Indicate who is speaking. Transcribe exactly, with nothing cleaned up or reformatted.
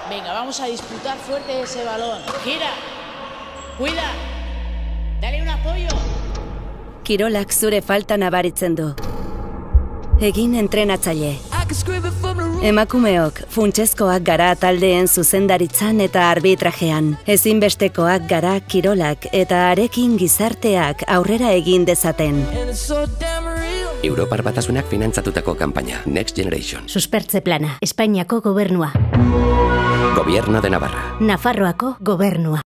Speaker 1: Venga, vamos a disputar fuerte ese balón. Gira, cuida, dale un apoyo.
Speaker 2: Kirolak zure falta nabaritzen du. Egin entrenatzaile. Emakumeok funtsezkoak gara taldeen zuzendaritzan eta arbitrajean. Ezinbestekoak gara kirolak eta harekin gizarteak aurrera egin dezaten.
Speaker 3: Europar Batasunak finantzatutako kanpaina, Next Generation.
Speaker 4: Suspertze plana, Espainiako gobernua.
Speaker 3: Gobierno de Navarra.
Speaker 4: Nafarroako gobernua.